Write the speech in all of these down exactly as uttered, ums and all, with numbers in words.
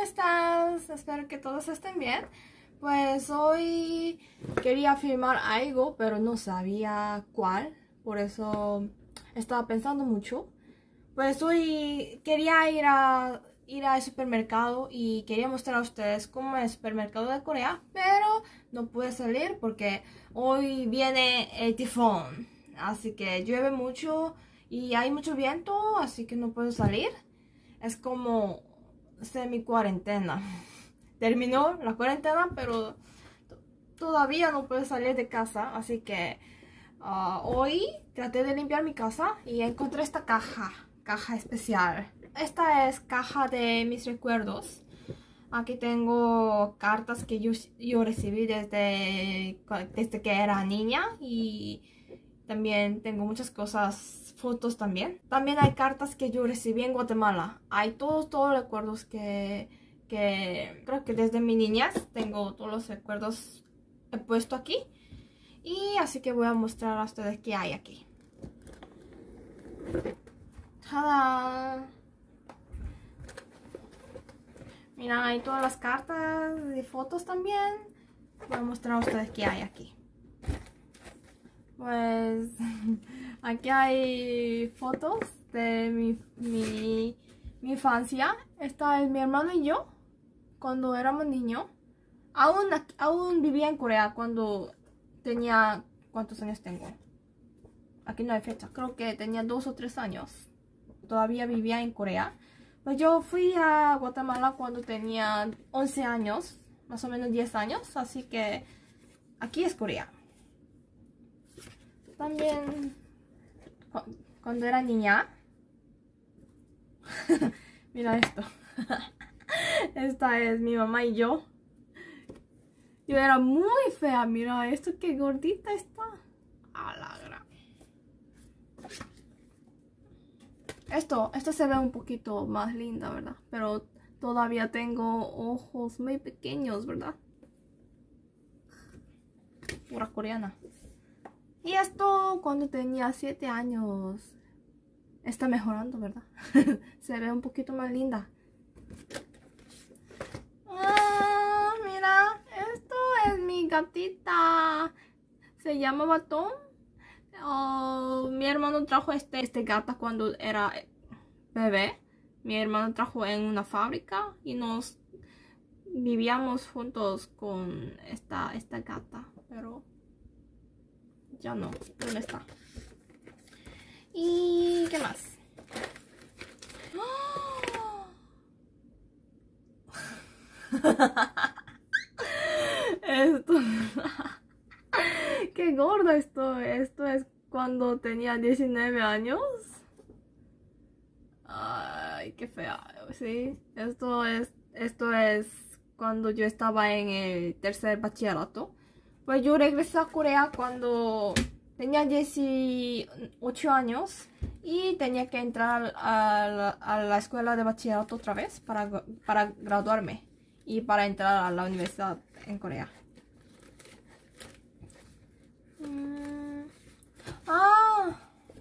estás? Espero que todos estén bien. Pues hoy quería filmar algo, pero no sabía cuál. Por eso estaba pensando mucho. Pues hoy quería ir a ir al supermercado y quería mostrar a ustedes cómo es el supermercado de Corea, pero no pude salir porque hoy viene el tifón. Así que llueve mucho y hay mucho viento, así que no puedo salir. Es como semi cuarentena. Terminó la cuarentena, pero todavía no puedo salir de casa, así que uh, hoy traté de limpiar mi casa y encontré esta caja, caja especial. Esta es caja de mis recuerdos. Aquí tengo cartas que yo, yo recibí desde, desde que era niña y también tengo muchas cosas, fotos también. También hay cartas que yo recibí en Guatemala. Hay todos, todos los recuerdos que, que creo que desde mi niñez tengo todos los recuerdos he puesto aquí. Y así que voy a mostrar a ustedes qué hay aquí. ¡Tada! Mira, hay todas las cartas y fotos también. Voy a mostrar a ustedes qué hay aquí. Pues aquí hay fotos de mi, mi, mi infancia. Esta es mi hermano y yo cuando éramos niños. Aún, aún vivía en Corea cuando tenía... ¿Cuántos años tengo? Aquí no hay fecha. Creo que tenía dos o tres años. Todavía vivía en Corea. Pues yo fui a Guatemala cuando tenía once años. Más o menos diez años. Así que aquí es Corea. También cuando era niña. Mira esto. Esta es mi mamá y yo. Yo era muy fea. Mira esto, qué gordita está. A la gran. Esto, esto se ve un poquito más linda, ¿verdad? Pero todavía tengo ojos muy pequeños, ¿verdad? Pura coreana. Y esto cuando tenía siete años. Está mejorando, ¿verdad? Se ve un poquito más linda. Ah, mira, esto es mi gatita. Se llama Batón. Oh, mi hermano trajo este, este gata cuando era bebé. Mi hermano trajo en una fábrica y nos vivíamos juntos con esta, esta gata, pero ya no. ¿Dónde está? ¿Y qué más? ¡Oh! Esto. Qué gorda estoy. Esto es cuando tenía diecinueve años. Ay, qué fea. Sí, esto es, esto es cuando yo estaba en el tercer bachillerato. Pues yo regresé a Corea cuando tenía dieciocho años y tenía que entrar a la, a la escuela de bachillerato otra vez para, para graduarme y para entrar a la universidad en Corea. Mm. ¡Ah!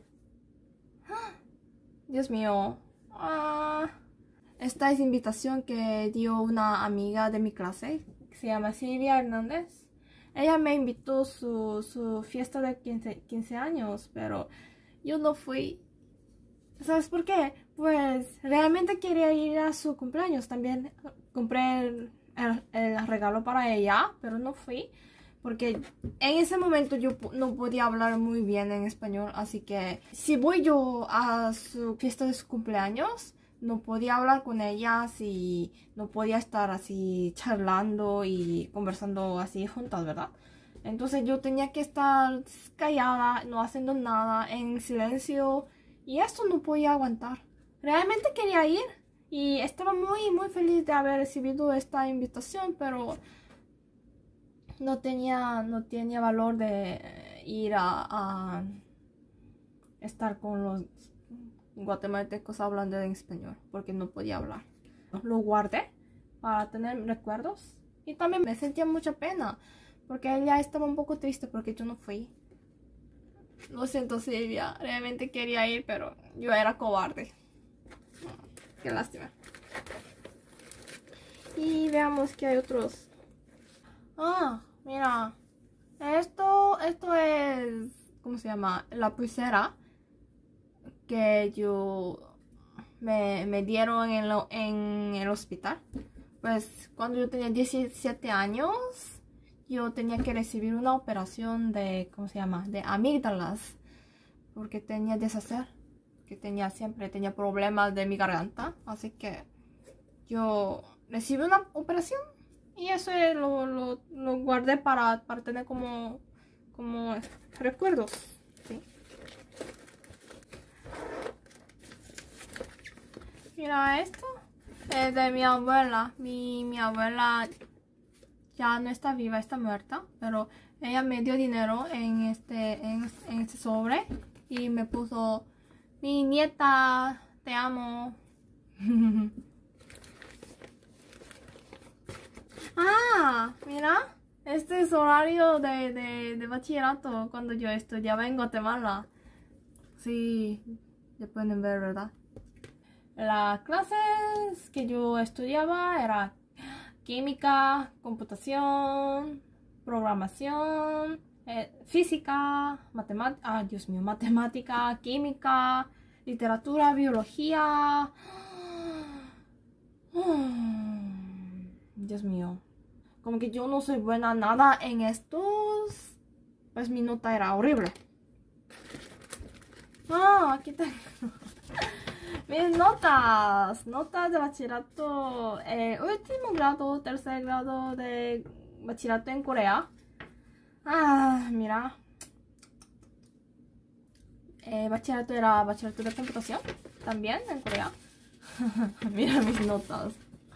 Dios mío. Ah. Esta es invitación que dio una amiga de mi clase, que se llama Silvia Hernández. Ella me invitó a su, su fiesta de quince años, pero yo no fui. ¿Sabes por qué? Pues realmente quería ir a su cumpleaños. También compré el, el, el regalo para ella, pero no fui. Porque en ese momento yo no podía hablar muy bien en español. Así que si voy yo a su fiesta de su cumpleaños, no podía hablar con ellas y no podía estar así charlando y conversando así juntas, ¿verdad? Entonces yo tenía que estar callada, no haciendo nada, en silencio. Y esto no podía aguantar. Realmente quería ir y estaba muy, muy feliz de haber recibido esta invitación, pero no tenía, no tenía valor de ir a, a estar con los guatemaltecos hablando en español, porque no podía hablar. Lo guardé para tener recuerdos y también me sentía mucha pena, porque ella estaba un poco triste porque yo no fui. Lo siento, Silvia, realmente quería ir, pero yo era cobarde. Qué lástima. Y veamos que hay otros. Ah, mira. Esto, esto es, ¿cómo se llama? La pulsera que yo me, me dieron en, lo, en el hospital. Pues cuando yo tenía diecisiete años, yo tenía que recibir una operación de, ¿cómo se llama? De amígdalas. Porque tenía deshacer. Que tenía siempre, tenía problemas de mi garganta. Así que yo recibí una operación. Y eso lo, lo, lo guardé para, para tener como, como recuerdos. ¿Sí? Mira esto. Es de mi abuela. Mi, mi abuela ya no está viva, está muerta. Pero ella me dio dinero en este, en, en este sobre. Y me puso: mi nieta, te amo. Ah, mira. Este es horario de, de, de bachillerato cuando yo estudiaba en Guatemala. Sí, ya pueden ver, ¿verdad? Las clases que yo estudiaba era química, computación, programación, eh, física, matemática, ah, Dios mío, matemática, química, literatura, biología. Dios mío, como que yo no soy buena nada en estos, pues mi nota era horrible. Ah, aquí tengo mis notas, notas de bachillerato, eh, último grado, tercer grado de bachillerato en Corea. Ah, mira. Eh, bachillerato era bachillerato de computación, también en Corea. Mira mis notas.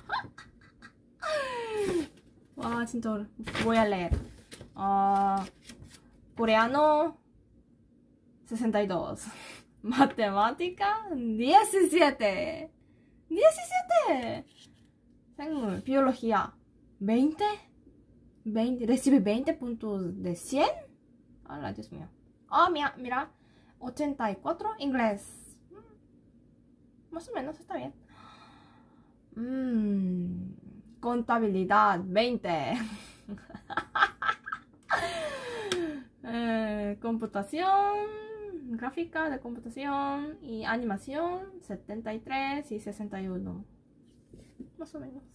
Wow, siento, voy a leer. Uh, coreano, sesenta y dos. Matemática, diecisiete. diecisiete. Tengo biología, veinte. veinte. Recibe veinte puntos de cien. Hola, Dios mío. Oh, mira, mira. ochenta y cuatro. Inglés. Más o menos, está bien. Mm, contabilidad, veinte. eh, computación. Gráfica de computación y animación, setenta y tres y sesenta y uno. Más o menos.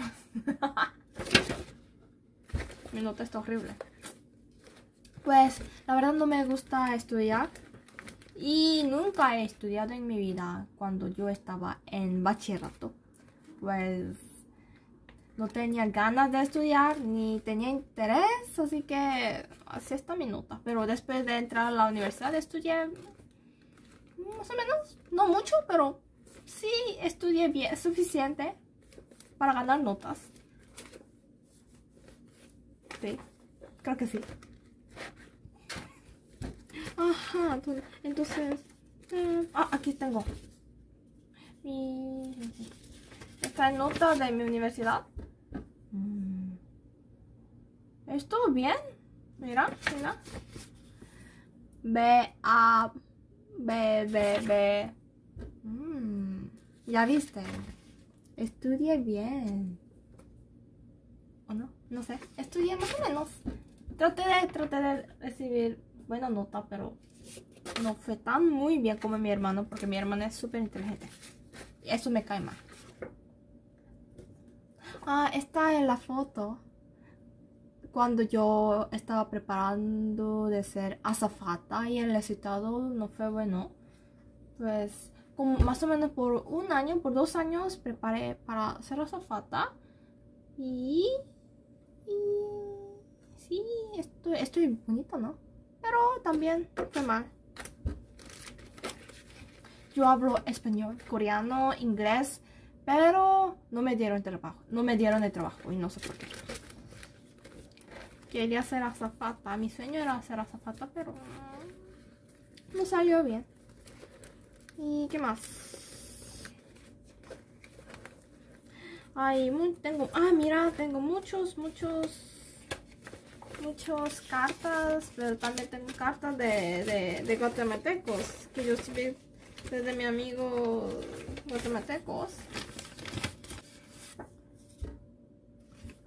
Mi nota está horrible. Pues la verdad no me gusta estudiar. Y nunca he estudiado en mi vida cuando yo estaba en bachillerato. Pues no tenía ganas de estudiar ni tenía interés, así que así está mi nota. Pero después de entrar a la universidad estudié más o menos, no mucho, pero sí estudié bien, suficiente para ganar notas. Sí, creo que sí. Ajá, entonces... Eh, ah, aquí tengo mi... esta nota de mi universidad. ¿Estuvo bien? Mira, mira. B, A, B, B, B. Mm, ya viste. Estudié bien. ¿O no? No sé. Estudié más o menos. Traté de, traté de recibir buena nota, pero no fue tan muy bien como mi hermano, porque mi hermano es súper inteligente. Y eso me cae mal. Ah, esta es la foto. Cuando yo estaba preparando de ser azafata y el resultado no fue bueno, pues como más o menos por un año, por dos años preparé para ser azafata y, y sí, estoy, estoy bonita, ¿no? Pero también fue mal. Yo hablo español, coreano, inglés, pero no me dieron el trabajo, no me dieron el trabajo y no sé por qué. Quería ser azafata, mi sueño era ser azafata, pero no salió bien. ¿Y qué más? Ay, tengo, ah, mira, tengo muchos, muchos, muchos cartas, pero también tengo cartas de, de, de guatemaltecos, que yo sí vi desde mi amigo guatemaltecos.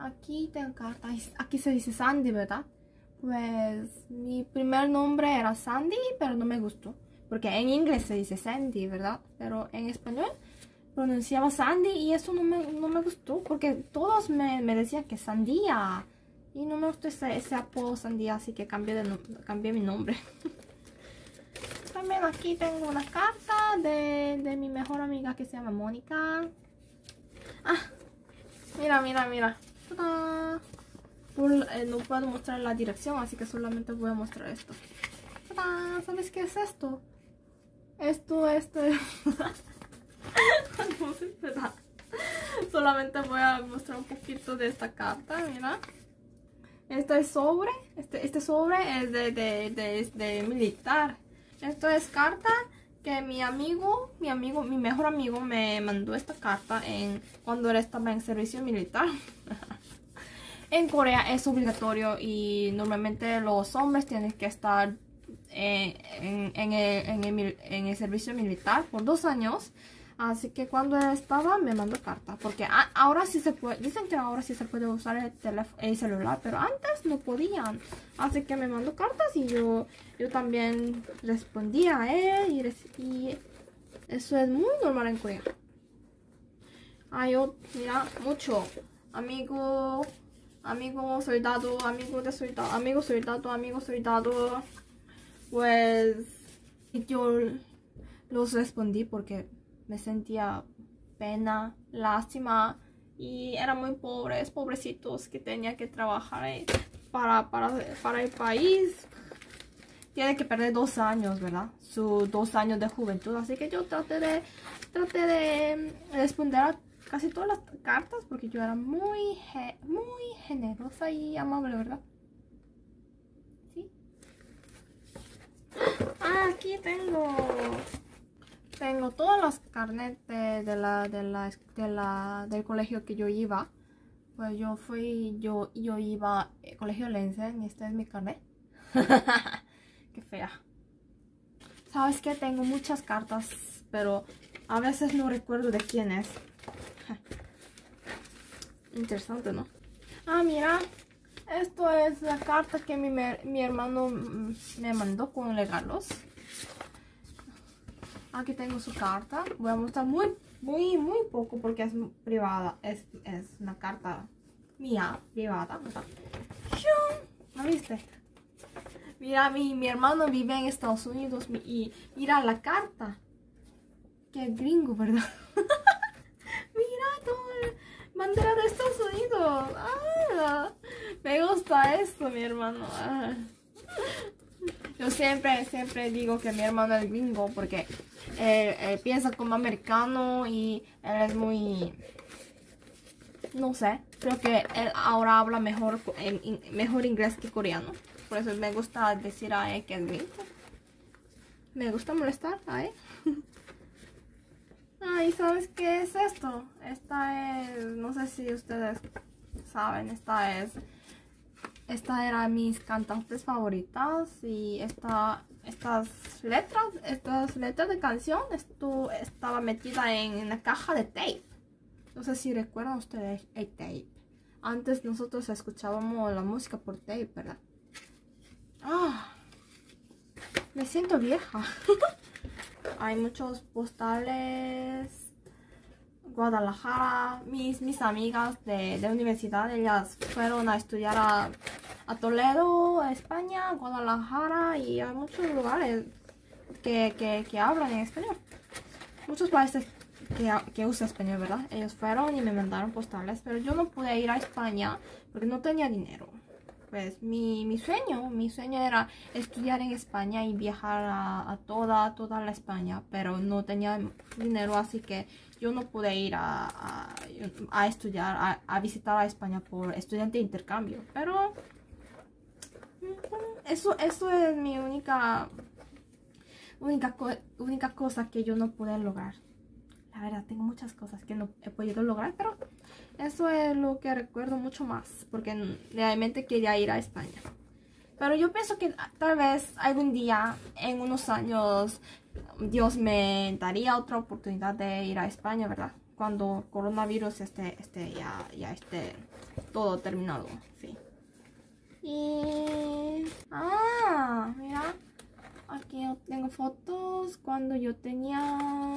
aquí tengo cartas. Aquí se dice Sandy, ¿verdad? Pues mi primer nombre era Sandy, pero no me gustó. Porque en inglés se dice Sandy, ¿verdad? Pero en español pronunciaba Sandy y eso no me, no me gustó. Porque todos me, me decían que Sandía. Y no me gustó ese, ese apodo Sandía, así que cambié, de, cambié mi nombre. También aquí tengo una carta de, de mi mejor amiga que se llama Mónica. Ah, mira, mira, mira. ¡Tada! Por, eh, no puedo mostrar la dirección, así que solamente voy a mostrar esto. ¡Tada! ¿Sabes qué es esto? Esto, esto es... no sé, ¿verdad? Solamente voy a mostrar un poquito de esta carta, mira. Este sobre, este, este sobre es de, de, de, de militar. Esto es carta que mi amigo, mi amigo, mi mejor amigo me mandó esta carta en, cuando él estaba en servicio militar. En Corea es obligatorio y normalmente los hombres tienen que estar eh, en, en, el, en, el, en el servicio militar por dos años. Así que cuando él estaba me mandó carta. Porque a, ahora sí se puede, dicen que ahora sí se puede usar el, el celular, pero antes no podían. Así que me mandó cartas y yo, yo también respondía a él. Y, y eso es muy normal en Corea. Hay otro, mira, mucho. Amigo, amigo soldado, amigo de soldado, amigo soldado, amigo soldado. Pues yo los respondí porque me sentía pena, lástima y eran muy pobres, pobrecitos que tenían que trabajar para, para, para el país. Tiene que perder dos años, ¿verdad? Sus dos años de juventud. Así que yo traté de, traté de responder a casi todas las cartas porque yo era muy, muy generosa y amable, ¿verdad? ¿Sí? Ah, aquí tengo... Tengo todas las carnet de, de la, de la, de la, del colegio que yo iba. Pues yo fui, yo, yo iba al colegio Lensen y este es mi carnet. Qué fea. ¿Sabes qué? Tengo muchas cartas, pero a veces no recuerdo de quién es. Interesante, ¿no? Ah, mira. Esto es la carta que mi, mi hermano me mandó con regalos. Aquí tengo su carta. Voy a mostrar muy, muy, muy poco porque es privada. Es, es una carta mía, privada. ¿No viste? Mira, mi, mi hermano vive en Estados Unidos y mira la carta. Qué gringo, ¿verdad? Mira todo el bandera de Estados Unidos. Ah, me gusta esto, mi hermano. Ah. Yo siempre, siempre digo que mi hermano es gringo porque él, él piensa como americano y él es muy... No sé, creo que él ahora habla mejor, mejor inglés que coreano. Por eso me gusta decir a él que es gringo. Me gusta molestar a él. Ah, ¿y sabes qué es esto? Esta es... No sé si ustedes saben, esta es... Esta era mis cantantes favoritas y esta, estas letras, estas letras de canción esto, estaba metida en una caja de tape. No sé si recuerdan ustedes el tape. Antes nosotros escuchábamos la música por tape, ¿verdad? Ah, me siento vieja. Hay muchos postales. Guadalajara, mis, mis amigas de, de universidad, ellas fueron a estudiar a, a Toledo, a España, Guadalajara y hay muchos lugares que, que, que hablan en español. Muchos países que, que usan español, ¿verdad? Ellos fueron y me mandaron postales, pero yo no pude ir a España porque no tenía dinero. Pues mi, mi sueño, mi sueño era estudiar en España y viajar a, a toda, toda la España, pero no tenía dinero, así que yo no pude ir a, a, a estudiar, a, a visitar a España por estudiante de intercambio. Pero eso, eso es mi única, única, única cosa que yo no pude lograr. La verdad, tengo muchas cosas que no he podido lograr, pero eso es lo que recuerdo mucho más, porque realmente quería ir a España. Pero yo pienso que tal vez algún día, en unos años, Dios me daría otra oportunidad de ir a España, ¿verdad? cuando coronavirus esté, esté ya, ya esté todo terminado, sí. Y... ah, mira, aquí yo tengo fotos cuando yo tenía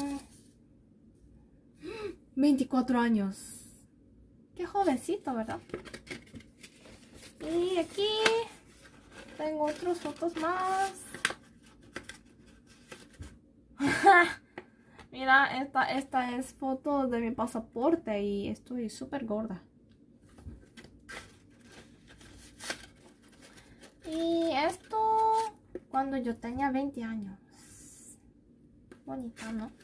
veinticuatro años. Qué jovencito, ¿verdad? Y aquí tengo otras fotos más. Mira, esta, esta es foto de mi pasaporte y estoy súper gorda. Y esto cuando yo tenía veinte años. Bonita, ¿no?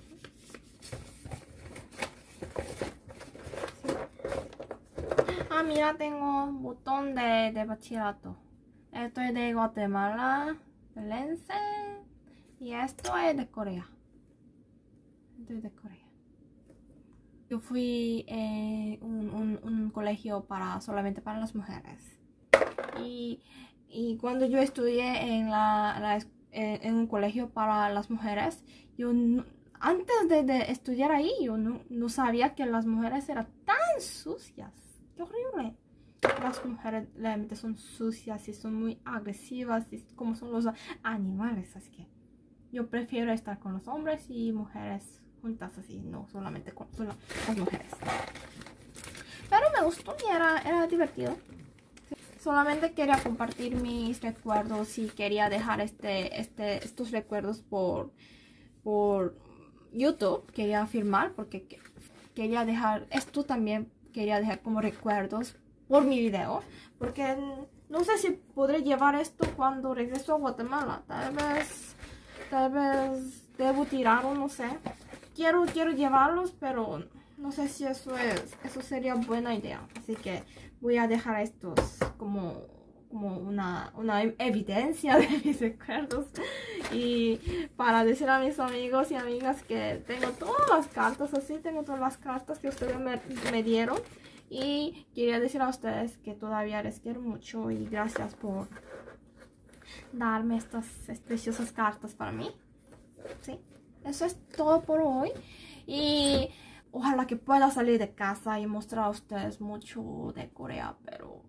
Ah, mira, tengo un botón de, de bachillerato. Estoy de Guatemala, Belense. Y esto es de Corea. Estoy de Corea. Yo fui en un, un, un colegio para solamente para las mujeres. Y, y cuando yo estudié en, la, la, en un colegio para las mujeres, yo no, antes de, de estudiar ahí, yo no, no sabía que las mujeres eran tan sucias. ¡Qué horrible! Las mujeres realmente son sucias y son muy agresivas, y como son los animales, así que yo prefiero estar con los hombres y mujeres juntas así, no solamente con solo las mujeres. Pero me gustó y era, era divertido. Solamente quería compartir mis recuerdos y quería dejar este, este, estos recuerdos por, por YouTube. Quería filmar porque quería dejar esto también, quería dejar como recuerdos por mi video. Porque no sé si podré llevar esto cuando regreso a Guatemala. Tal vez, tal vez debo tirarlo, no sé. Quiero, quiero llevarlos, pero no sé si eso es, eso sería buena idea. Así que voy a dejar estos como, como una, una evidencia de mis recuerdos. Y para decir a mis amigos y amigas que tengo todas las cartas así, tengo todas las cartas que ustedes me, me dieron. Y quería decir a ustedes que todavía les quiero mucho y gracias por darme estas preciosas cartas para mí. ¿Sí? Eso es todo por hoy. Y ojalá que pueda salir de casa y mostrar a ustedes mucho de Corea, pero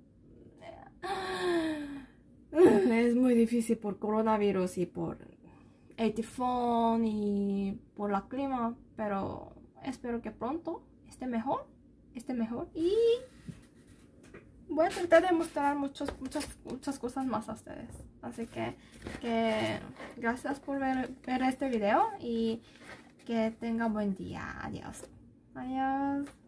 es muy difícil por coronavirus y por el tifón y por la clima, pero espero que pronto esté mejor, esté mejor y voy a tratar de mostrar muchos, muchas, muchas cosas más a ustedes. Así que, que gracias por ver, ver este video y que tengan buen día. Adiós. Adiós.